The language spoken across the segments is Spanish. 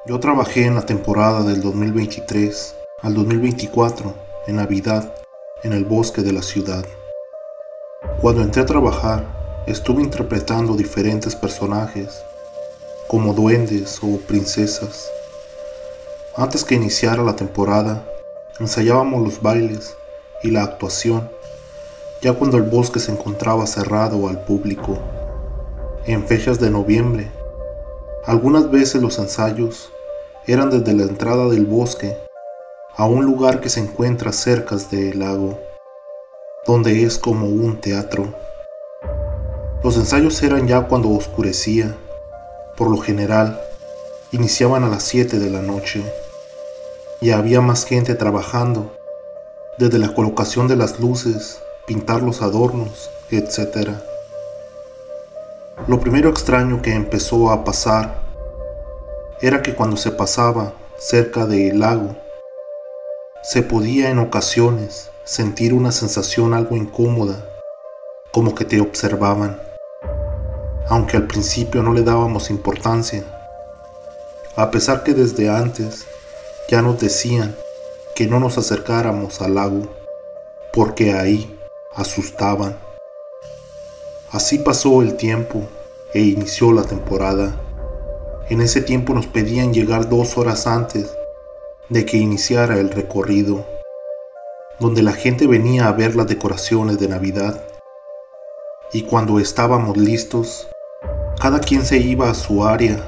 Yo trabajé en la temporada del 2023 al 2024, en Navidad, en el bosque de la ciudad. Cuando entré a trabajar, estuve interpretando diferentes personajes, como duendes o princesas. Antes que iniciara la temporada, ensayábamos los bailes y la actuación, ya cuando el bosque se encontraba cerrado al público. En fechas de noviembre, algunas veces los ensayos eran desde la entrada del bosque a un lugar que se encuentra cerca del lago, donde es como un teatro. Los ensayos eran ya cuando oscurecía. Por lo general, iniciaban a las 7 de la noche y había más gente trabajando, desde la colocación de las luces, pintar los adornos, etc. Lo primero extraño que empezó a pasar era que cuando se pasaba cerca del lago, se podía en ocasiones sentir una sensación algo incómoda, como que te observaban, aunque al principio no le dábamos importancia, a pesar que desde antes ya nos decían que no nos acercáramos al lago, porque ahí asustaban. Así pasó el tiempo e inició la temporada. En ese tiempo nos pedían llegar 2 horas antes de que iniciara el recorrido, donde la gente venía a ver las decoraciones de Navidad. Y cuando estábamos listos, cada quien se iba a su área.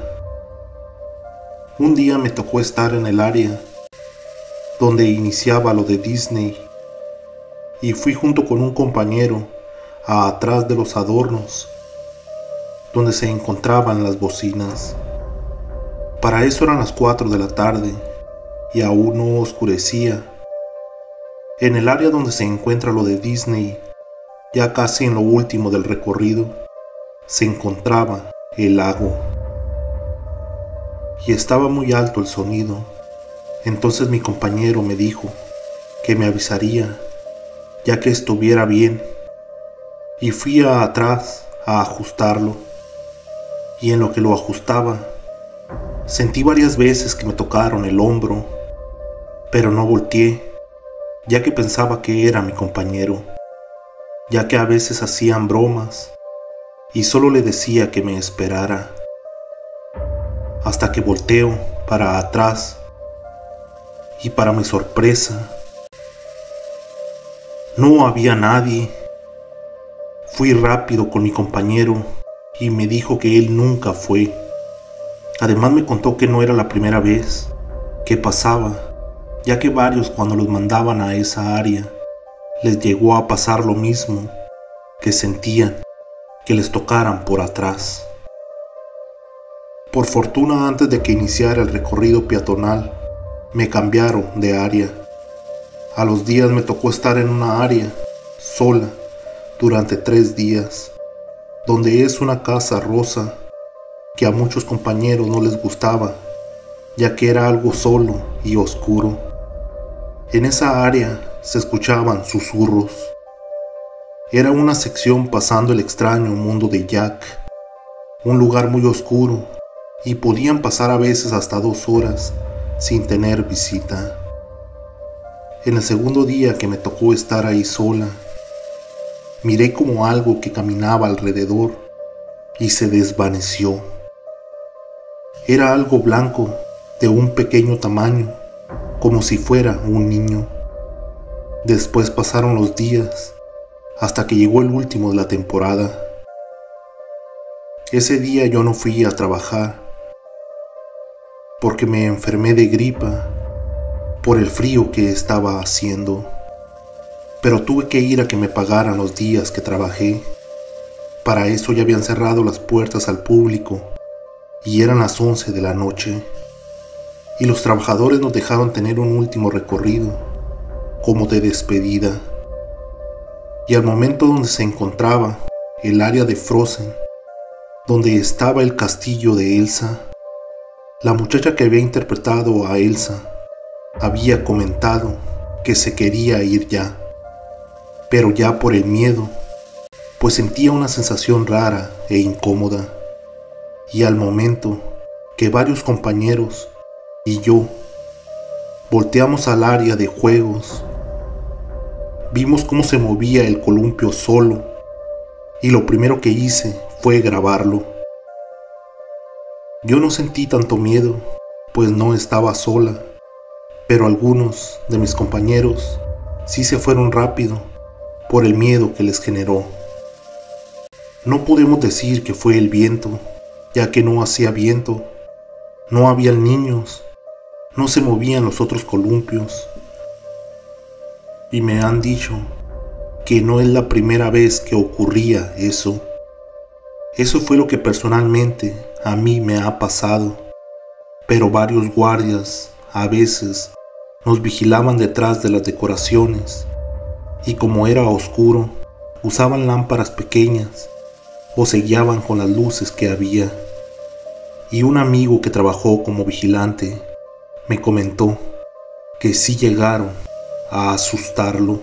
Un día me tocó estar en el área donde iniciaba lo de Disney, y fui junto con un compañero a atrás de los adornos, donde se encontraban las bocinas. Para eso eran las 4 de la tarde y aún no oscurecía. En el área donde se encuentra lo de Disney, ya casi en lo último del recorrido, se encontraba el lago. Y estaba muy alto el sonido. Entonces mi compañero me dijo que me avisaría ya que estuviera bien, y fui atrás a ajustarlo. Y en lo que lo ajustaba, sentí varias veces que me tocaron el hombro, pero no volteé, ya que pensaba que era mi compañero, ya que a veces hacían bromas y solo le decía que me esperara. Hasta que volteo para atrás y para mi sorpresa, no había nadie. Fui rápido con mi compañero y me dijo que él nunca fue. Además me contó que no era la primera vez que pasaba, ya que varios cuando los mandaban a esa área les llegó a pasar lo mismo, que sentían que les tocaran por atrás. Por fortuna, antes de que iniciara el recorrido peatonal, me cambiaron de área. A los días me tocó estar en una área sola durante 3 días, donde es una casa rosa que a muchos compañeros no les gustaba, ya que era algo solo y oscuro. En esa área se escuchaban susurros. Era una sección pasando el extraño mundo de Jack, un lugar muy oscuro, y podían pasar a veces hasta 2 horas sin tener visita. En el segundo día que me tocó estar ahí sola, miré como algo que caminaba alrededor y se desvaneció. Era algo blanco de un pequeño tamaño, como si fuera un niño. Después pasaron los días hasta que llegó el último de la temporada. Ese día yo no fui a trabajar porque me enfermé de gripa por el frío que estaba haciendo, pero tuve que ir a que me pagaran los días que trabajé. Para eso ya habían cerrado las puertas al público y eran las 11 de la noche, y los trabajadores nos dejaron tener un último recorrido como de despedida. Y al momento donde se encontraba el área de Frozen, donde estaba el castillo de Elsa, la muchacha que había interpretado a Elsa había comentado que se quería ir ya, pero ya por el miedo, pues sentía una sensación rara e incómoda. Y al momento que varios compañeros y yo volteamos al área de juegos. Vimos cómo se movía el columpio solo y lo primero que hice fue grabarlo. Yo no sentí tanto miedo, pues no estaba sola, pero algunos de mis compañeros sí se fueron rápido por el miedo que les generó. No podemos decir que fue el viento, ya que no hacía viento, no habían niños, no se movían los otros columpios. Y me han dicho que no es la primera vez que ocurría eso. Eso fue lo que personalmente a mí me ha pasado, pero varios guardias a veces nos vigilaban detrás de las decoraciones y como era oscuro, usaban lámparas pequeñas o se guiaban con las luces que había. Y un amigo que trabajó como vigilante me comentó que sí llegaron a asustarlo.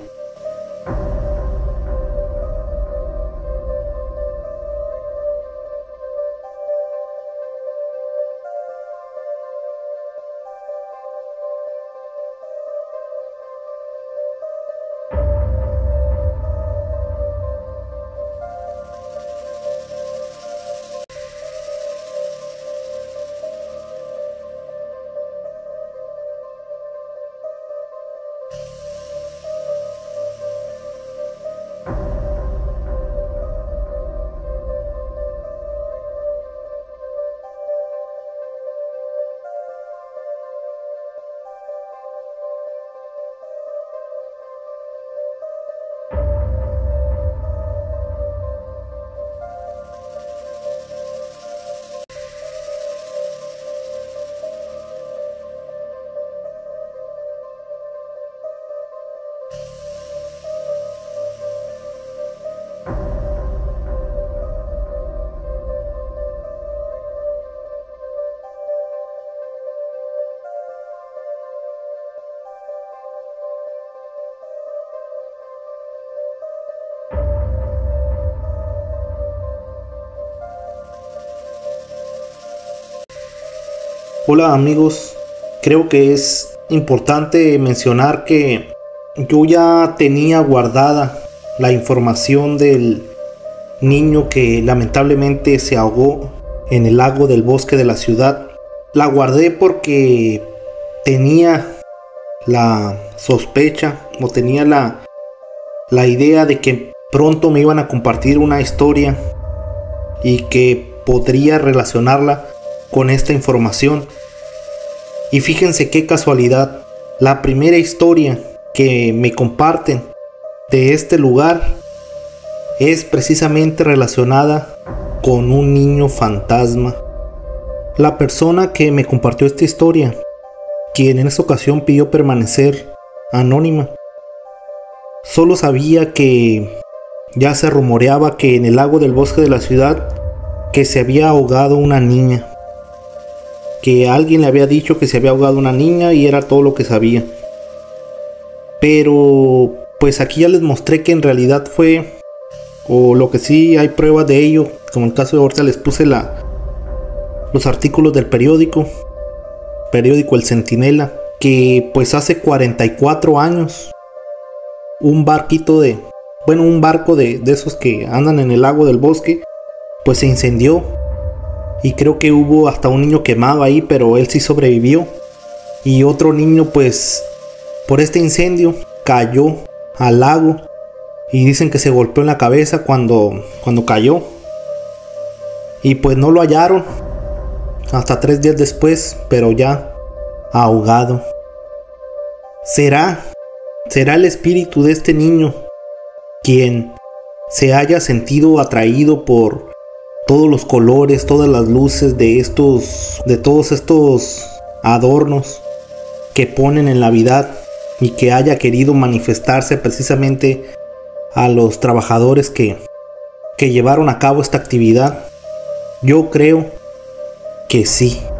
Hola amigos, creo que es importante mencionar que yo ya tenía guardada la información del niño que lamentablemente se ahogó en el lago del bosque de la ciudad. La guardé porque tenía la sospecha o tenía la idea de que pronto me iban a compartir una historia y que podría relacionarla con esta información. Y fíjense qué casualidad, la primera historia que me comparten de este lugar es precisamente relacionada con un niño fantasma. La persona que me compartió esta historia, quien en esta ocasión pidió permanecer anónima, solo sabía que ya se rumoreaba que en el lago del bosque de la ciudad que se había ahogado una niña, que alguien le había dicho que se había ahogado una niña y era todo lo que sabía. Pero pues aquí ya les mostré que en realidad fue, o lo que sí hay pruebas de ello, como en el caso de ahorita les puse los artículos del periódico El Centinela, que pues hace 44 años un barco de esos que andan en el lago del bosque pues se incendió. Y creo que hubo hasta un niño quemado ahí, pero él sí sobrevivió. Y otro niño pues por este incendio cayó al lago y dicen que se golpeó en la cabeza cuando cayó. Y pues no lo hallaron hasta 3 días después, pero ya ahogado. ¿Será el espíritu de este niño quien se haya sentido atraído por todos los colores, todas las luces de todos estos adornos que ponen en Navidad y que haya querido manifestarse precisamente a los trabajadores que llevaron a cabo esta actividad? Yo creo que sí.